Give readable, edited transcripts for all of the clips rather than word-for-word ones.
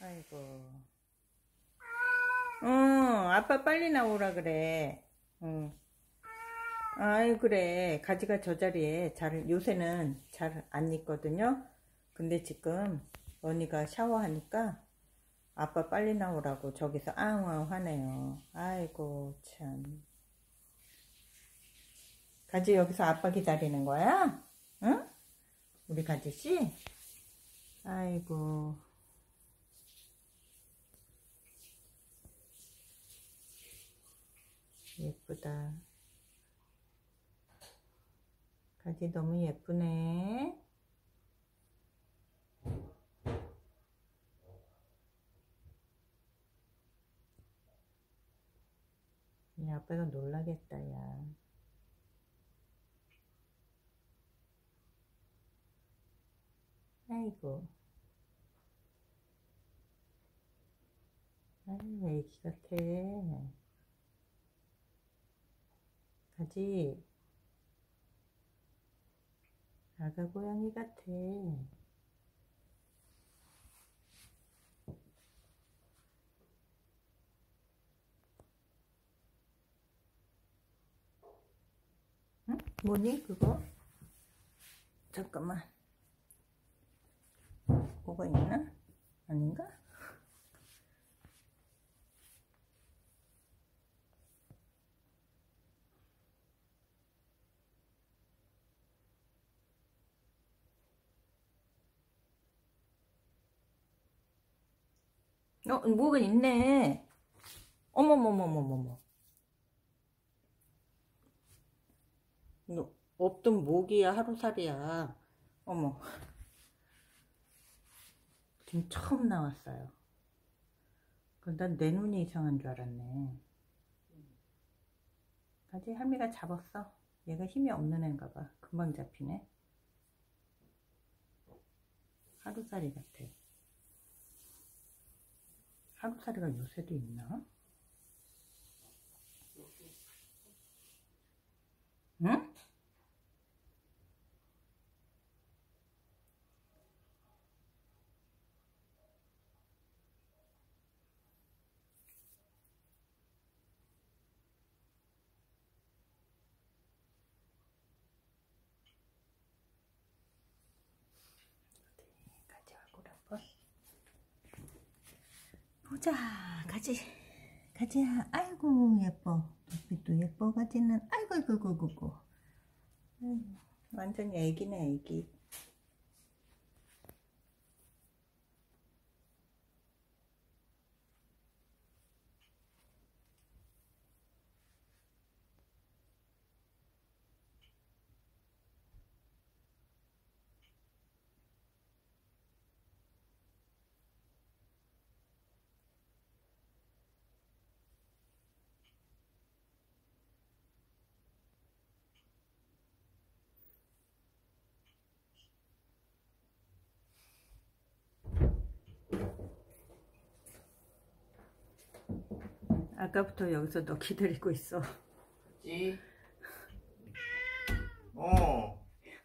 아이고. 아빠 빨리 나오라 그래. 응. 아이, 그래. 가지가 저 자리에 요새는 잘 안 있거든요. 근데 지금 언니가 샤워하니까 아빠 빨리 나오라고 저기서 아웅아웅 하네요. 아이고, 참. 가지 여기서 아빠 기다리는 거야? 응? 우리 가지씨? 아이고. 예쁘다. 가지 너무 예쁘네. 이 아빠가 놀라겠다, 야. 아이고. 아이고, 애기 같아. 가지. 아가 고양이 같아. 응? 뭐니, 그거? 잠깐만. 뭐가 있나? 아닌가? 뭐가 있네. 어머머머머머머. 너 없던 모기야, 하루살이야. 어머. 지금 처음 나왔어요. 난 내 눈이 이상한 줄 알았네. 가지 할미가 잡았어. 얘가 힘이 없는 애인가 봐. 금방 잡히네. 하루살이 같아. 하루살이가 요새도 있나? 응? 가지 얼굴 한번 보자. 가지야. 아이고 예뻐. 눈빛도 예뻐. 가지는 아이고 이고 완전 애기네 애기. 아까부터 여기서 너 기다리고 있어. 그치? 어.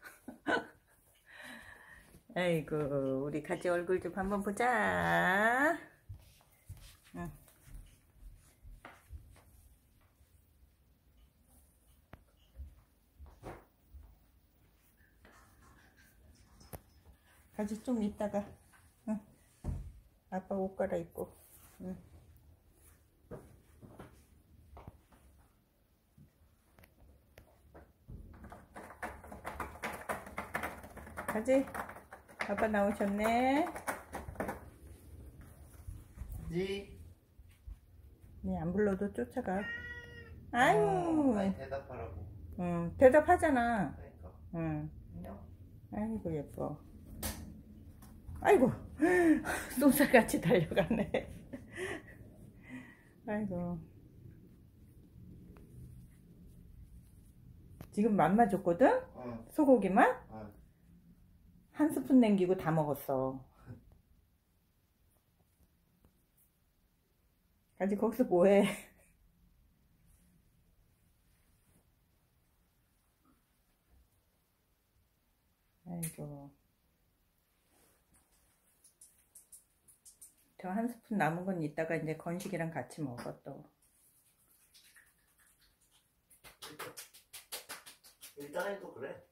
아이고 우리 가지 얼굴 좀 한번 보자. 응. 가지 좀 이따가. 응. 아빠 옷 갈아입고. 응. 가지 아빠 나오셨네. 그치? 네, 안 불러도 쫓아가. 아유. 아니 대답하라고. 응, 대답하잖아. 그러니까. 응. 안녕. 아이고 예뻐. 아이고 쏜살같이 달려가네. 아이고 지금 맘마 줬거든? 소고기만? 한 스푼 남기고 다 먹었어. 가지 거기서 뭐해? 아이고 저 한 스푼 남은 건 이따가 이제 건식이랑 같이 먹어 또. 일단에도 그래.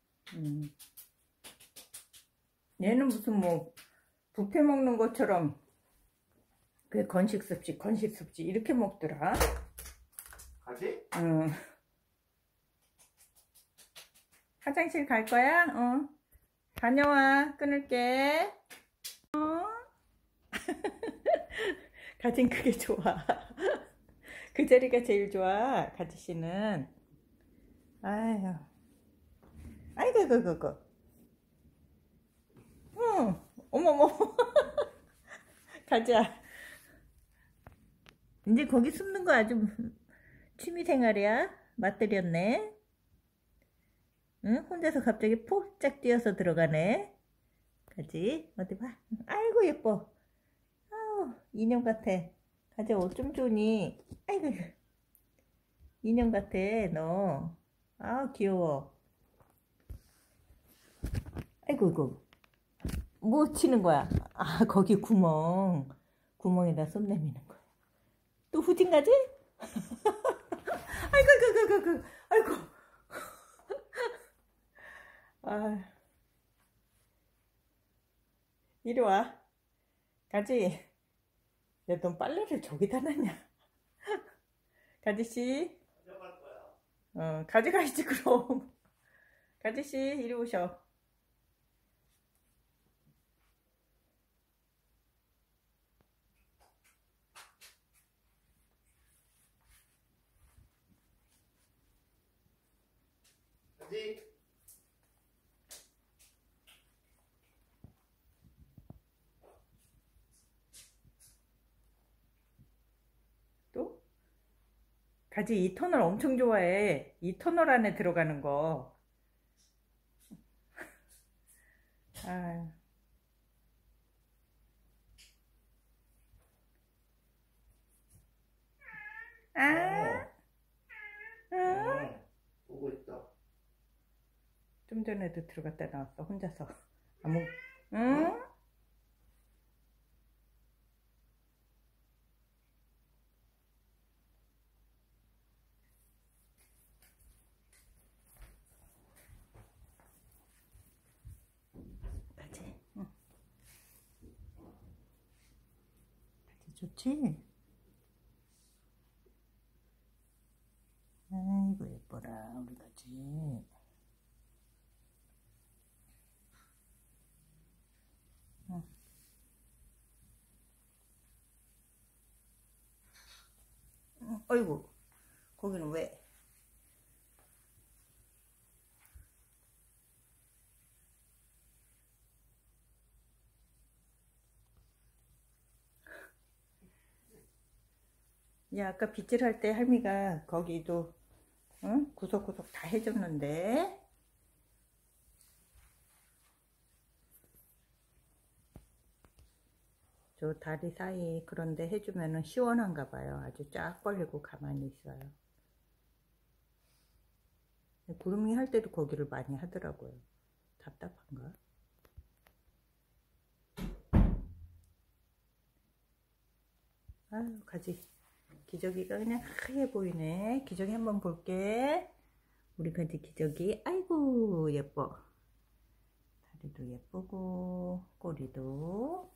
얘는 무슨 뭐 뷔페 먹는 것처럼 그 건식 습식 이렇게 먹더라. 가지? 응. 화장실 갈 거야? 어. 다녀와. 끊을게. 가진 그게 좋아. 그 자리가 제일 좋아. 가지씨는. 아유. 아이고, 그거. 응. 어머머. 가자. 이제 거기 숨는 거 아주 취미생활이야. 맛들였네. 응? 혼자서 갑자기 폭짝 뛰어서 들어가네. 가지. 어디 봐. 아이고, 예뻐. 아우, 인형 같아. 가지, 옷 좀 주니. 아이고, 인형 같아, 너. 아우, 귀여워. 아이고, 이거. 뭐 치는 거야? 아, 거기 구멍에다 손 내미는 거야. 또 후진 가지? 아이고. 아이고. 아, 이리 와. 가지. 야, 넌 빨래를 저기다 놨냐? 가지씨. 가져갈 거야. 어, 가져가야지, 그럼. 가지씨, 이리 오셔. 가지? 또? 가지, 이 터널 엄청 좋아해. 이 터널 안에 들어가는 거. 아, 아, 응? 보고 있다. 좀 전에도 들어갔다 나왔어, 혼자서. 아무, 응? 가지, 응. 가지 좋지? 아이고, 예뻐라, 우리 가지. 응. 어이구, 거기는 왜? 야, 아까 빗질할 때 할미가 거기도 응? 구석구석 다 해줬는데. 저 다리 사이 그런데 해주면은 시원한가 봐요. 아주 쫙 벌리고 가만히 있어요. 구름이 할 때도 거기를 많이 하더라고요. 답답한가? 아유, 가지. 기저귀가 그냥 하얘 보이네. 기저귀 한번 볼게. 우리 가지 기저귀. 아이고, 예뻐. 다리도 예쁘고, 꼬리도.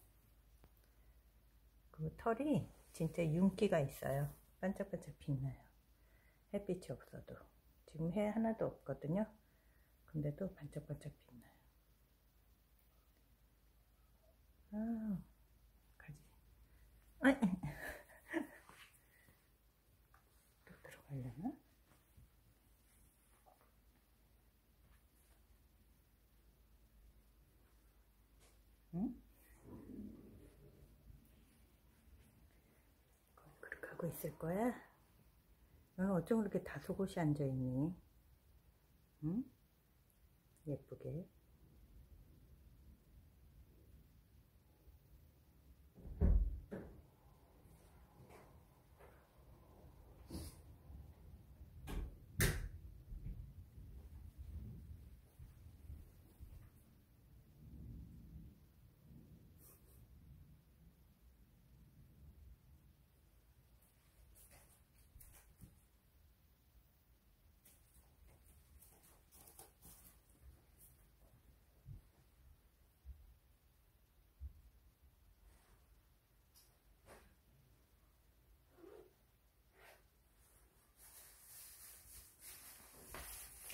그 털이 진짜 윤기가 있어요. 반짝반짝 빛나요. 햇빛이 없어도. 지금 해 하나도 없거든요. 근데도 반짝반짝 빛나요. 아, 가지. 아이. 또 들어가려나? 응? 그렇게 하고 있을 거야? 너는 어쩜 그렇게 다소곳이 앉아있니? 응? 예쁘게.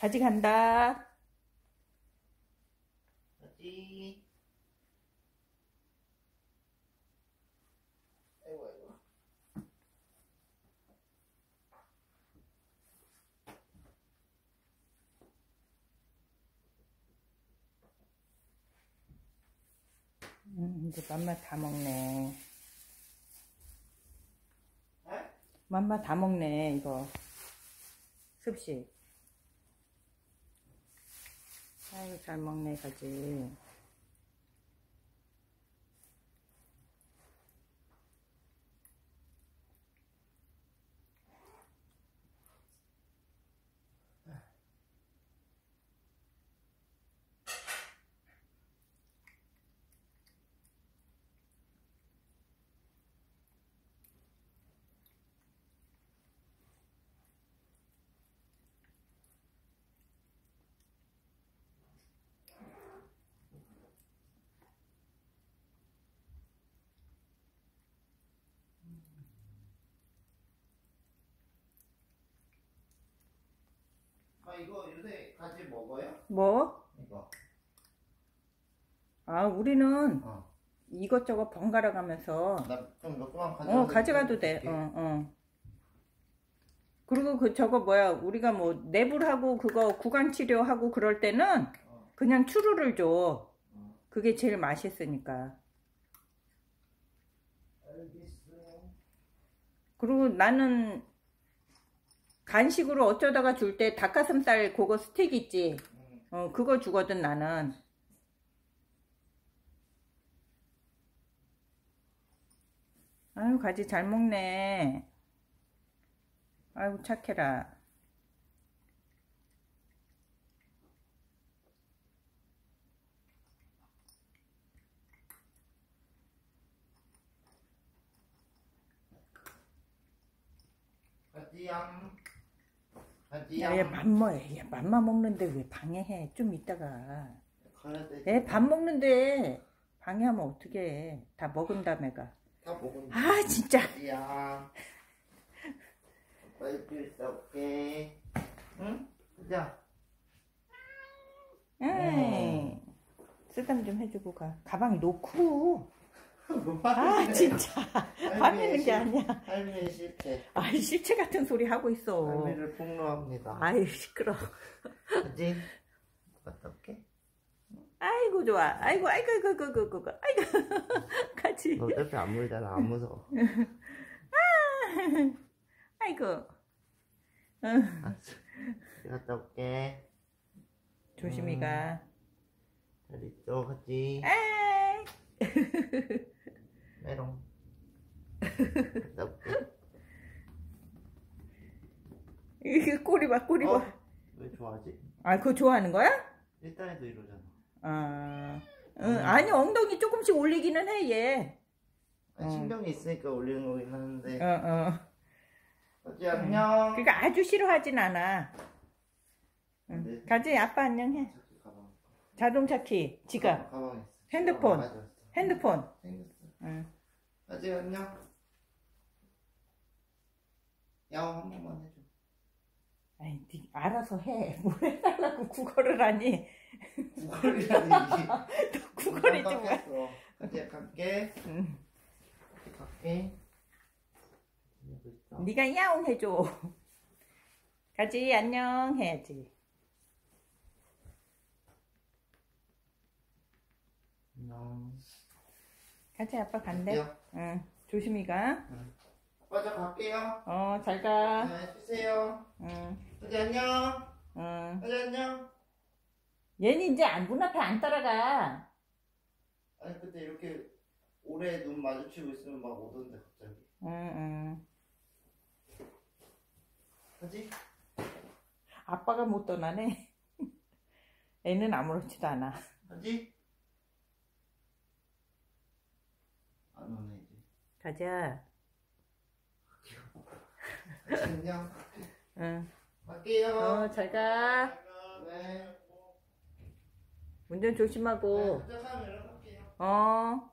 가져간다. 가지. 아이고, 아이고. 이제 맘마 다 먹네. 에? 맘마 다 먹네, 이거. 습식. 아이고, 잘 먹네, 가지. 아, 이거 요새 가지 먹어요? 뭐? 이거. 아, 우리는 어. 이것저것 번갈아 가면서 나 좀 몇 개만 가져가도 가져가도 돼. 그리고 그 저거 뭐야, 우리가 뭐 내불하고 그거 구강 치료하고 그럴 때는 그냥 추루를 줘. 그게 제일 맛있으니까. 알겠어요. 그리고 나는 간식으로 어쩌다가 줄 때 닭가슴살 그거 스틱 있지. 그거 주거든 나는. 아유, 가지 잘 먹네. 아이고, 착해라. 가지양. 야, 얘 맘마해. 얘 맘마 먹는데 왜 방해해? 좀 이따가. 가야 돼. 얘 밥 먹는데 방해하면 어떡해. 다 먹은다며가. 다 먹은. 아, 진짜. 가지양. 빨리 줄 수 없게. 응? 가자. 응. 쓰담 좀 해주고 가. 가방 놓고. 뭐 아, 진짜. 화내는 게 아니야. 할머니 실패. 아이, 실체 같은 소리 하고 있어. 할머니를 폭로합니다. 아이, 시끄러. 가지? 갔다 올게. 아이고, 좋아. 아이고, 아이고, 아이고, 아이고, 아이고, 아이고. 같이. 너 어차피 안 물잖아. 안 무서워. 아이고. 갔다 올게. 조심히 가. 잘 있어, 가지. 에이. 메롱. 갔다 올게. 이게 꼬리 봐, 꼬리 봐. 왜 좋아하지? 아, 그거 좋아하는 거야? 일단에도 이러잖아. 아, 아니, 엉덩이 조금씩 올리기는 해, 얘. 신경이 있으니까 올리는 거긴 하는데. 가지 안녕. 그러니까 아주 싫어하진 않아. 네. 가지, 아빠 안녕해. 가방. 자동차 키, 지갑, 가방에 있어. 핸드폰. 맞았어. 핸드폰. 생겼어. 응. 가지 안녕. 야옹 한 번만 해줘. 아이, 네 알아서 해. 뭘 해달라고 국어를 하니? 구걸이라니. 너 국어리지 뭐야? 가지 갈게. 응. 갈게. 네가 야옹 해줘. 가지, 안녕 해야지. 안녕. 가지, 아빠 간대. 갈게요. 응. 조심히 가. 아빠 저 갈게요. 잘 가. 네, 쉬세요. 응. 가지 안녕. 응. 가지 안녕. 얘는 이제 문 앞에 안 따라가. 아니 근데 이렇게 오래 눈 마주치고 있으면 막 오던데 갑자기. 응. 가지? 아빠가 못 떠나네. 애는 아무렇지도 않아. 가지? 안 오네 이제. 가자. 가지 안녕. 응. 갈게요. 잘 가. 네. 운전 조심하고. 도착하면 연락할게요. 어.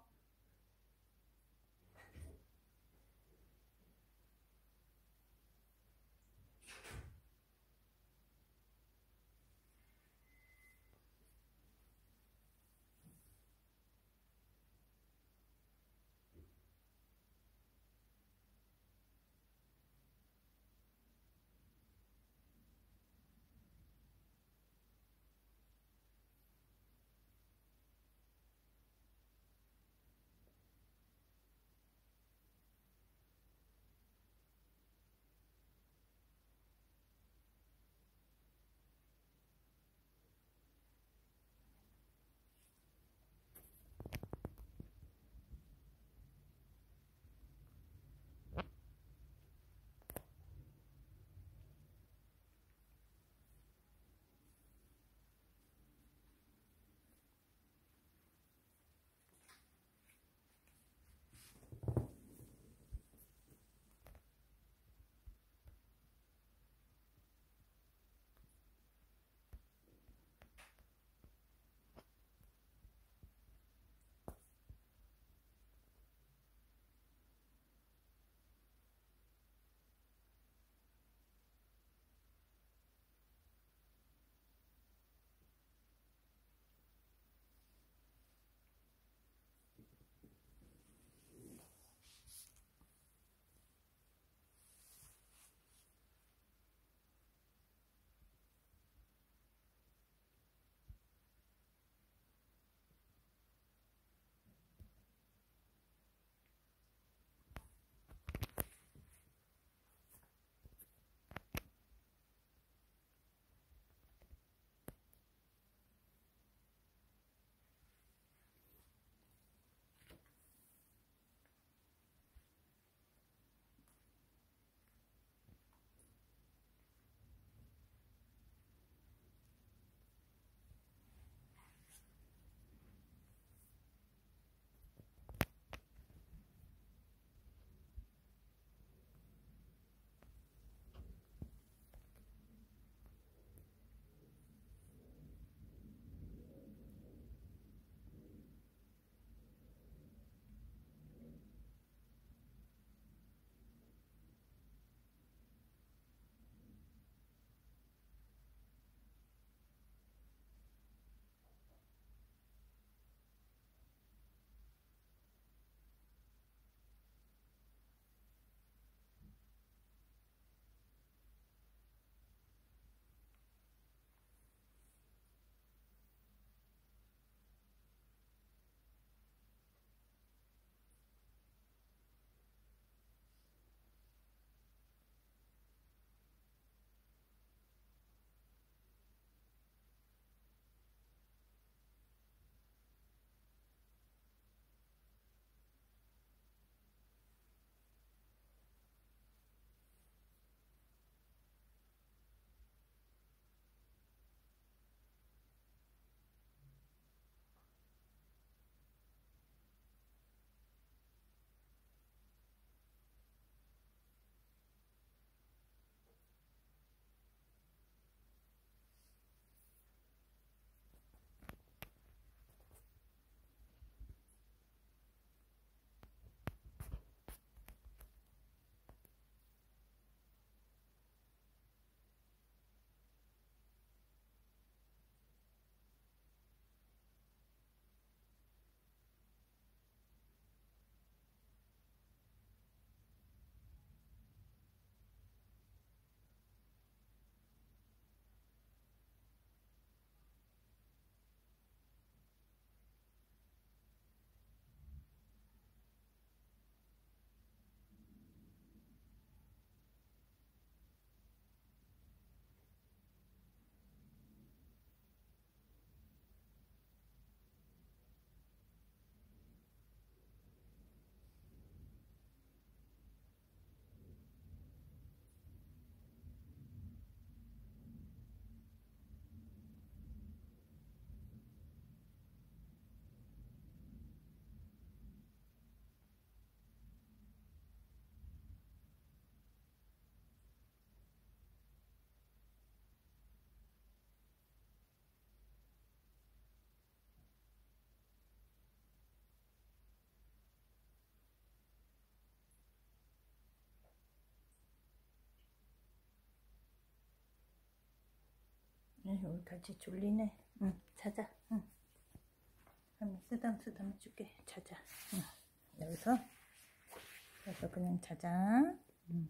여기까지 졸리네. 응, 자자. 응. 그럼 쓰담쓰담 해줄게. 자자. 응. 여기서 그냥 자자. 응.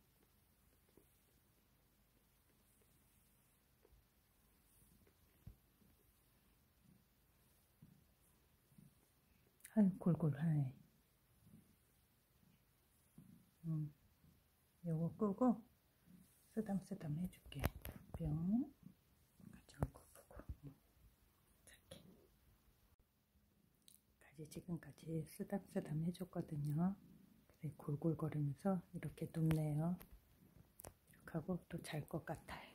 아유, 골골하네. 요거 끄고 쓰담쓰담 해줄게. 뿅. 같이 얼굴 보고. 착해. 가지 지금까지 쓰담쓰담 해줬거든요. 그래, 골골거리면서 이렇게 눕네요. 이렇게 하고 또 잘 것 같아요.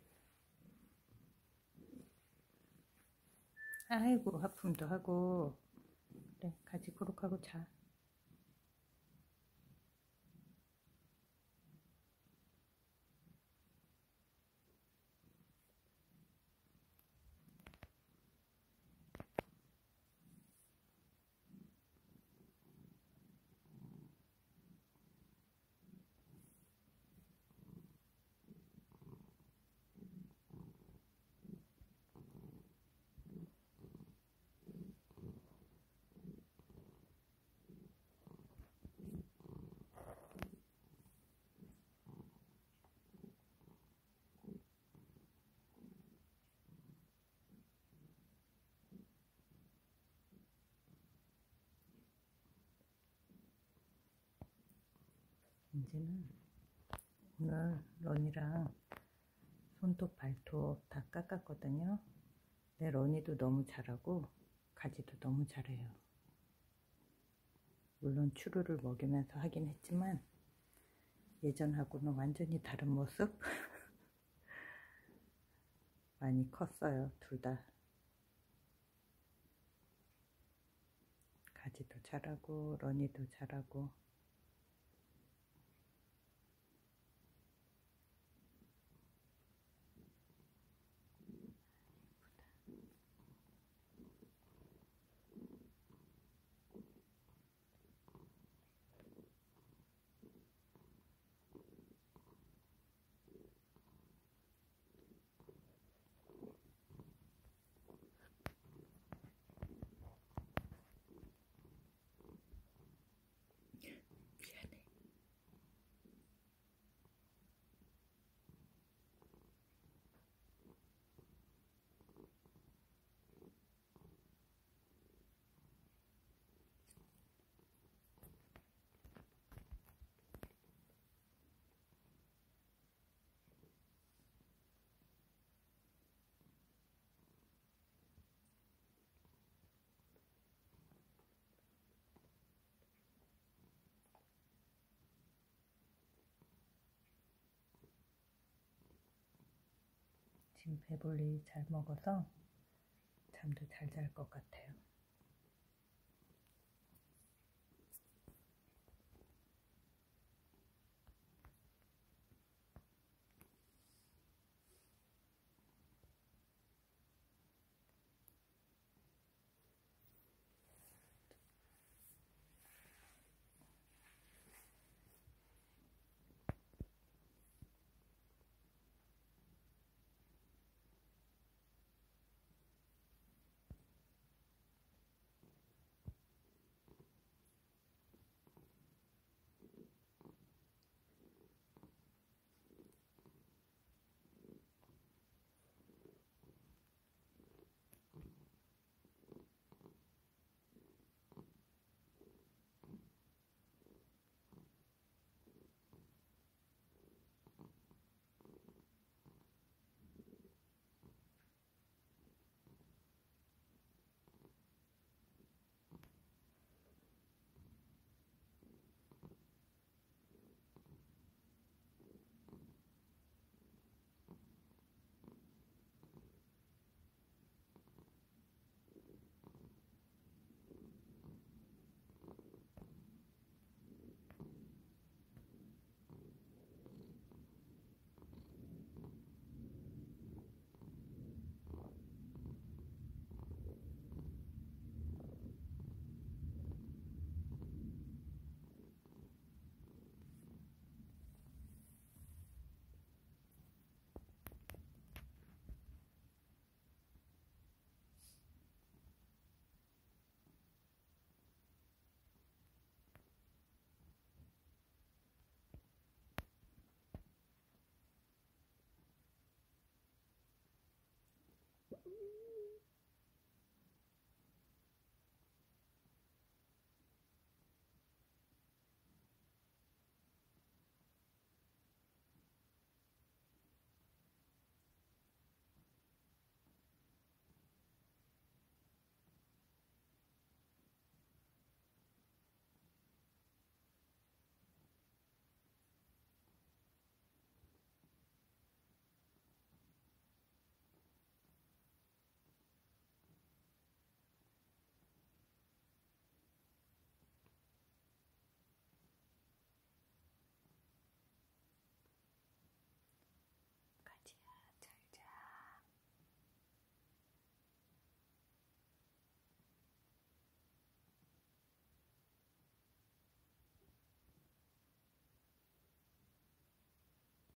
아이고, 하품도 하고. 그래, 가지 고룩하고 자. 이제는 오늘 런이랑 손톱 발톱 다 깎았거든요. 내 런이도 너무 잘하고 가지도 너무 잘해요. 물론 추루를 먹이면서 하긴 했지만 예전하고는 완전히 다른 모습? 많이 컸어요. 둘 다. 가지도 잘하고 런이도 잘하고. 미안해. 지금 배불리 잘 먹어서 잠도 잘 잘 것 같아요.